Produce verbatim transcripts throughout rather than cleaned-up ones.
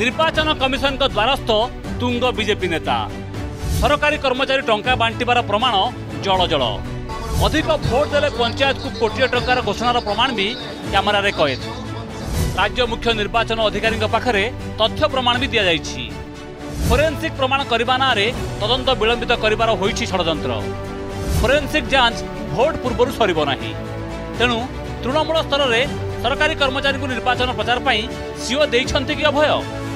निर्वाचन कमिशन का द्वारस्थ तुंग बीजेपी नेता सरकारी कर्मचारी टंका बांटिबार प्रमाण जल जल अधिक भोट देले पंचायत को कोटी टंकार घोषणार प्रमाण भी कैमेरा रे कैद। राज्य मुख्य निर्वाचन अधिकारी पाखरे तथ्य प्रमाण भी दि जाइछि। फोरेंसिक प्रमाण करबा ना रे तदंत विलंबित करिबार होइछि षडयंत्र। फोरेंसिक जांच भोट पूर्व सरिब नाही, तेणु तृणमूल स्तर में सरकारी कर्मचारी को निर्वाचन प्रचार पाई सीओ देइछन्ति कि अभय।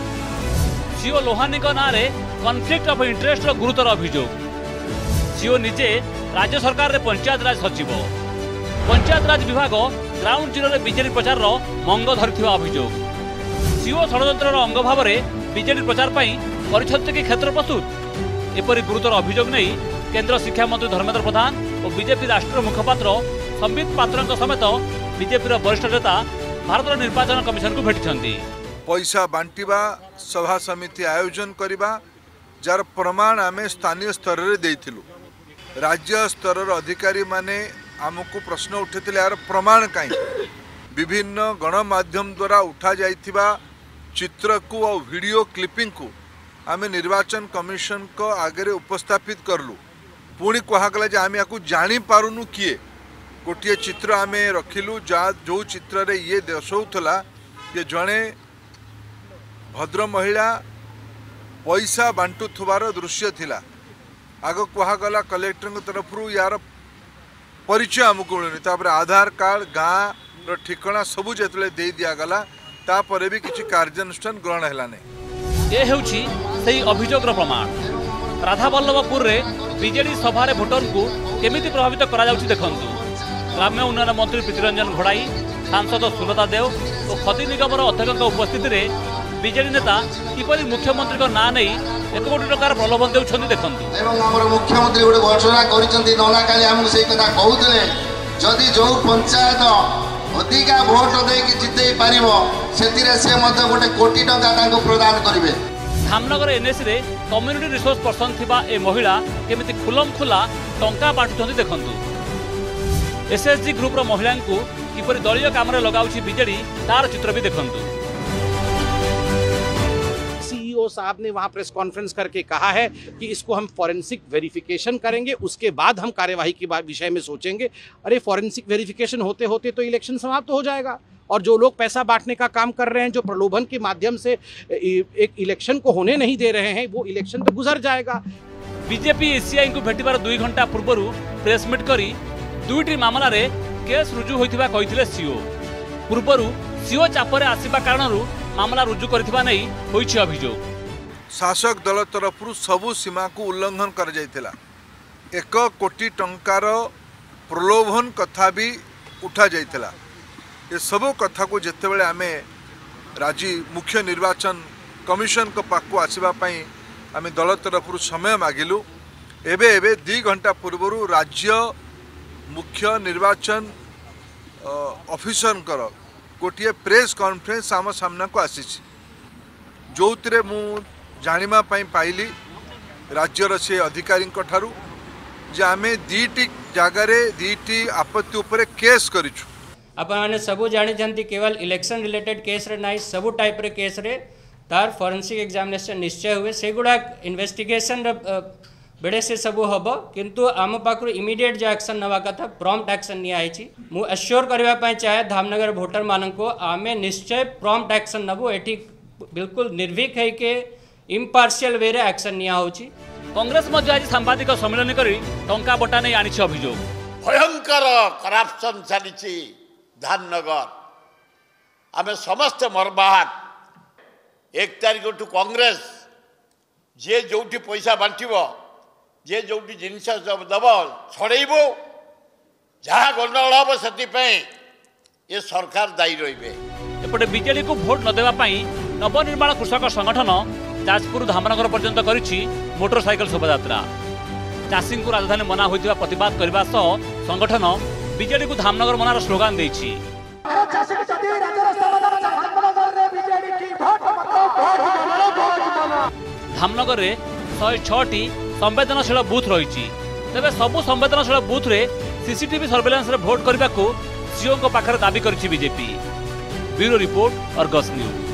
सीओ लोहानी ना रे कॉन्फ्लिक्ट ऑफ इंटरेस्ट गुरुतर अभियोग। सीओ निजे राज्य सरकार रे पंचायत राज सचिव, पंचायत राज विभाग ग्राउंड जीरो रे बीजेडी प्रचार मंग धरिथिबा अभियोग। सीओ षडयंत्र अंग भाव में बीजेडी प्रचार पाई परिछन्ति कि क्षेत्र प्रस्तुत। एपरि गुरुतर अभियोग नहीं केंद्र शिक्षा मंत्री धर्मेंद्र प्रधान और बीजेपी राष्ट्रीय मुखपात्र संबित पात्र समेत बीजेपी वरिष्ठ नेता भारत निर्वाचन कमिशन को भेटी। पैसा बांटिबा सभा समिति आयोजन करबा जार प्रमाण आमे स्थानीय स्तर रे देइथिलु। राज्य स्तर अधिकारी माने आमको प्रश्न उठेतिले यार प्रमाण काई विभिन्न गणमाध्यम द्वारा उठा जाइथिबा चित्र को और वीडियो क्लिपिंग को आमे निर्वाचन कमिशन को आगे उपस्थापित करलु। पुणी कहगला जे आमे याकू जानी पारुनु किए। गोटे चित्र आमे रखिलु जा जो चित्र रे ये दर्शाउथला जे जणे भद्र महिला पैसा बांटुथुबार दृश्य थिला। आग कहगला कलेक्टर तरफ यार परिचय आमको मिलूनी। तापर आधार कार्ड गाँव रो ठिकाना सबू जेतले दे दियागला तापर भी किसी कार्यानुष्ठान ग्रहण हैला नै। ए हेउछि सेही अभियोग रो प्रमाण। राधावल्लभपुर रे बीजेडी सभा रे भोटर को केमिति प्रभावित करा जाउछि देखंतु। ग्राम्य उन्नयन मंत्री प्रीतिरंजन घोड़ाई, सांसद सुलता देव और खती निगम अध्यक्ष उपस्थित रे बीजेडी नेता किपरि मुख्यमंत्री को ना नहीं एक कोटी टकार प्रलोभन देउछन्ति देखंतु। एवं हमर मुख्यमंत्री गोटे घोषणा करिसंती नला काली हमहु सेही कथा कहउतले जदि जो पंचायत अधिका भोट दे कि जितै पारिबो सेतिरे से मते गोटे कोटी टका तांको प्रदान करिवे। धामनगर एनएसी रे कम्युनिटी रिसोर्स पर्सन थिबा ए महिला केमिति खुलम खुला टंका बांटुछन्ति देखंतु। एसएसजी ग्रुप रो महिला को किपरि दलीय काम रे लगाउछि बीजेडी तार चित्र भी देखंतु। सीईओ साहब ने वहां प्रेस कॉन्फ्रेंस करके कहा है कि इसको हम फॉरेंसिक वेरिफिकेशन करेंगे, उसके बाद हम कार्यवाही के विषय में सोचेंगे। अरे फॉरेंसिक वेरिफिकेशन होते होते तो इलेक्शन समाप्त हो जाएगा और जो लोग पैसा बांटने का काम कर रहे हैं, जो प्रलोभन के माध्यम से एक इलेक्शन को होने नहीं दे रहे हैं, वो इलेक्शन तो गुजर जाएगा। बीजेपी एसीआई को भेटिबार दुई घंटा पूर्व प्रेस मीट करी दुईटी मामला रे केस रुजु होइथिबा कहिथिले सीओ। पूर्वरु सीओ चापरे आसीबा कारणरु मामला रुजु करथिबा नै होइछि अभियोग। शासक दल तरफ सबु सीमा को उल्लंघन कर जाइथिला। एक कोटी टंकार प्रलोभन कथा भी उठा जाइथिला। ये सब कथा को जितेबाला आमे राजी मुख्य निर्वाचन कमिशन को पाखु आसवा आमे दल तरफ समय मागिलु। एबे एबे दी घंटा पूर्व राज्य मुख्य निर्वाचन ऑफिसर गोटे प्रेस कॉन्फ्रेंस आम सामना को आसी जो मु जानिमा पाइली राज्यर से अधिकारी ठारू जे आमे दीटी जगार दीटी आपत्ति उपरे केस करिछु। आपने सबू जानी केवल इलेक्शन रिलेटेड केस रे नाई सबू टाइप रे केस रे तार फॉरेंसिक एग्जामिनेशन निश्चय हुए से गुड़ा इन्वेस्टिगेशन बेड़े से सबू हम किंतु आम पाखु इमीडिएट जो एक्शन नवा कथा प्रॉम्प्ट एक्शन नि आइछि। मु एश्योर करबा पय चाहे धामनगर वोटर मान को आमे निश्चय प्रॉम्प्ट एक्शन नबो एठी बिल्कुल निर्भीक है के इम्पार्शियल वे रे एक्शन निया होछि। कांग्रेस मध्य आज सांबादिक सम्मेलन करी टंका बटा नै आनिछि अभियोग। भयंकर करप्शन चली धामनगर आमे समस्त मरबाहत। एक तारीख टू कांग्रेस जे जोटी पैसा बांटिबो जे जोटी जिनस दब छड़ेबो जहाँ गंडगोल हम से ये सरकार दायी रही। एपटे बीजेडी को भोट न देवा पाई नवनिर्माण कृषक संगठन जाजपुर धामनगर पर्यंत करिछि मोटरसाइकेल शोभायात्रा। चाषी को राजधानी मना होइतिबा प्रतिवाद करबा सह संगठन बीजेडी को धामनगर मनार स्लोगान देछि। धामनगर रे शहे छटी संवेदनशील बूथ रही। तेज सबु संवेदनशील बूथ रे सीसीटीवी सर्वेलेंस रे भोट करने को सीओ को पाखरे दाबी करिछि BJP. Bureau report, Argus news.